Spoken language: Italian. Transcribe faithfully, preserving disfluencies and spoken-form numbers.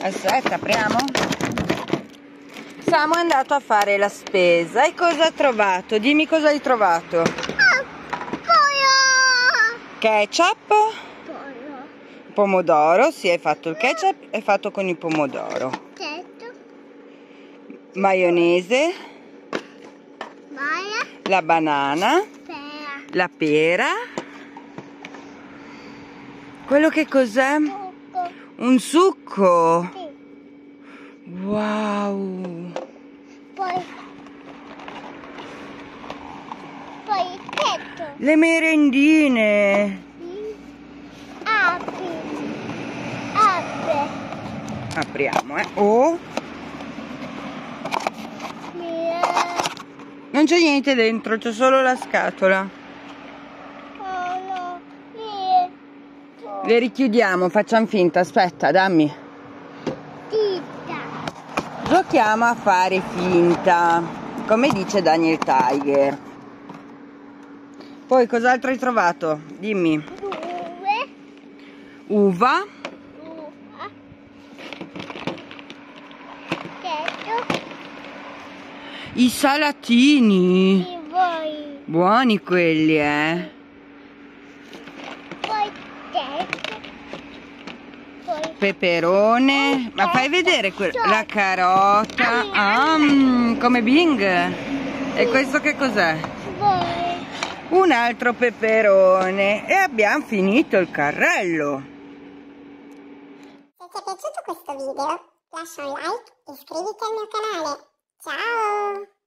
Aspetta, apriamo. Siamo andato a fare la spesa e cosa ha trovato? Dimmi cosa hai trovato. Ah, pollo. Ketchup. Pollo. Pomodoro, sì, hai fatto il ketchup, è fatto con il pomodoro. Certo. Maionese. Baia. La banana. Pera. La pera. Quello che cos'è? Succo. Un succo. Sì. Wow. Poi. Poi il tetto. Le merendine. Sì. Apri. Apre. Apriamo, eh. Oh, Mira. non c'è niente dentro, c'è solo la scatola. Oh no. Mira. Le richiudiamo, facciamo finta. Aspetta, dammi. Tita. Giochiamo a fare finta, come dice Daniel Tiger. Poi cos'altro hai trovato? Dimmi. Due. Uva. Uva. Tetto. I salatini. E voi. Buoni quelli, eh. Poi tetto. Poi. Peperone. Ma fai vedere que- la carota. Ah, mm, come Bing. E questo che cos'è? Voi. Un altro peperone. E abbiamo finito il carrello. Se ti è piaciuto questo video, lascia un like e iscriviti al mio canale. Ciao!